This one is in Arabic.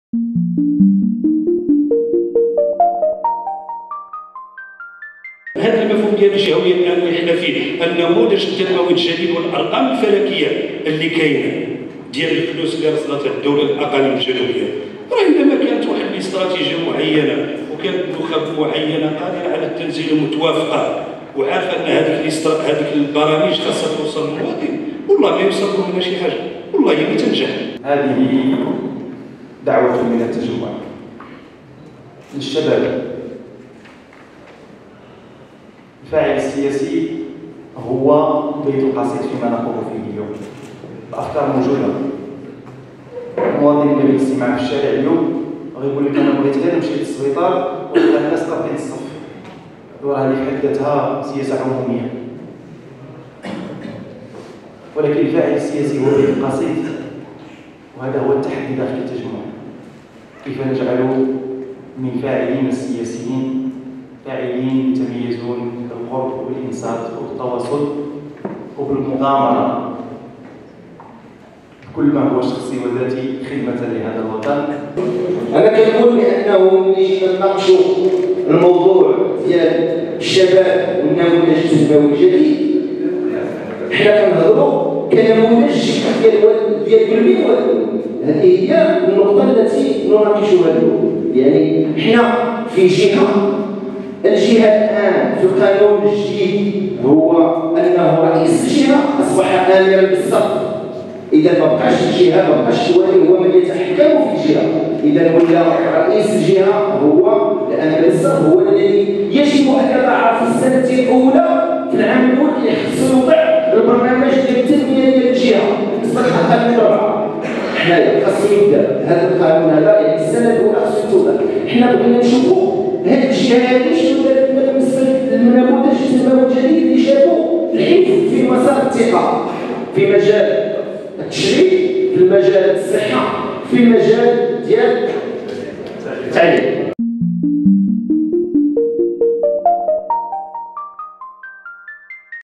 هذا المفهوم ديال الجهويه الان اللي حنا فيه، النموذج التنموي الجديد والارقام الفلكيه اللي كاينه ديال الفلوس اللي رصدتها الدوله الاقاليم الجنوبيه، راه عندما كانت واحد الاستراتيجيه معينه وكانت نخب معينه قادره على التنزيل ومتوافقه وعارفه ان هذيك البرامج خاصها توصل للمواطن، والله ما يوصل لنا شي حاجه، والله ما تنجح. هذه دعوه من التجمع للشباب. الفاعل السياسي هو بيت القصيد فيما نقوم فيه اليوم. الافكار موجوده. المواطن اللي بيجتمع في الشارع اليوم غيقول لك انا بغيت غير نمشي للسبيطار ونلقى الناس قابلين الصف. هذه في حد ذاتها سياسه عموميه. ولكن الفاعل السياسي هو بيت القصيد، وهذا هو التحدي داخل التجمع. كيف نجعل من فاعلين السياسيين فاعلين يتميزون بالقرب والإنصات والتواصل وبالمغامرة بكل ما هو شخصي وذاتي خدمة لهذا الوطن. أنا كنقول بأنه ملي جينا نناقشوا الموضوع ديال الشباب والنموذج التنموي الجديد، حنا كنهضروا كنموذج ديال كل والد. هذه هي النقطة التي نناقشها اليوم. يعني حنا في جهة الجهة الآن في القانون الجديد هو أنه رئيس الجهة أصبح آمرا بالسقف. إذا ما بقاش الجهة، ما بقاش الوالي هو من يتحكم في الجهة، إذا ولا رئيس الجهة هو الآمر بالسقف، هو الذي يجب أن يضع في السنة الأولى في العام الأول يخص يوضع البرنامج ديال التنمية ديال الجهة بالنسبة للحقائق الرابعة. حنايا خاصو يبدا هذا القانون هذا، يعني السنة الأولى خاصو يتوضع. حنا بغينا نشوفوا هذه الجهه هذه شنو دارت بالنسبه للنموذج التنموي الجديد اللي جابوا الحفظ في مسار الثقه في مجال التشريع، في مجال الصحه، في مجال ديال التعليم.